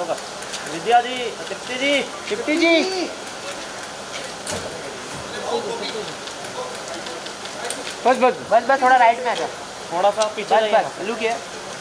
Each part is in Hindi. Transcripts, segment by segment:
चालू कर। विद्या जी, तृप्ति जी, शिफ्टी जी, बस बस बस बस, थोड़ा राइट में आ जा, थोड़ा सा पीछे बस बस। लुक है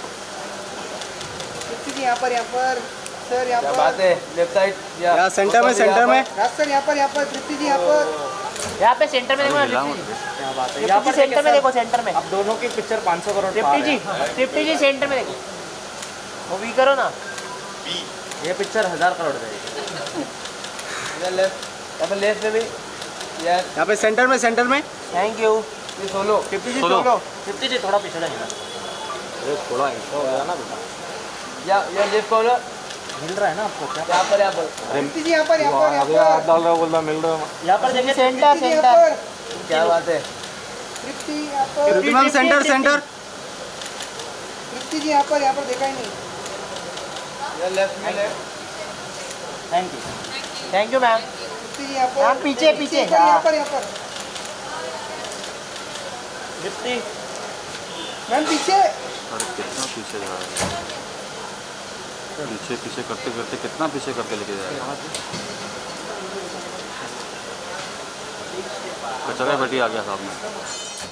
तृप्ति जी यहाँ पर सर, यहाँ पर बात है। लेफ्ट साइड या सेंटर में, सेंटर में राज सर यहाँ पर तृप्ति जी यहाँ पे सेंटर में देखो ना। क्या बात है, यहाँ पर सेंटर में देखो, सेंटर में। अब दोनों की पिक्चर 500 करोड़ तृप्ति जी सेंटर में देखो, वो भी करो ना। ये पिक्चर 1000 करोड़ जाएगी। यहाँ पे लेफ्ट में भी, यहाँ पे सेंटर में, सेंटर में। Thank you. ये सोलो, तृप्ति जी सोलो। तृप्ति जी थोड़ा पीछे जाएगा, अरे थोड़ा ऐसा हो गया ना बेटा। या लेफ्ट कॉर्नर मिल रहा है ना आपको? क्या यहाँ पर तृप्ति जी यहाँ पर डाल रहा बोल रहा मिल रहा है यहाँ पर देखिए, सेंटर, सेंटर। क्या बात है, तृप्ति यहाँ पर, ma'am center, center. Tripti ji यहाँ पर देखा ही नहीं। लेफ्ट में, left. Thank you. Thank you ma'am. Tripti ji यहाँ पर, मैम पीछे, पीछे। यहाँ पर तृप्ति मैम पीछे। अरे कितना पीछे जा रहा है, पीछे पीछे करते करते कितना पीछे करके लेके जाएगा। कचरा पेटी आ गया सामने।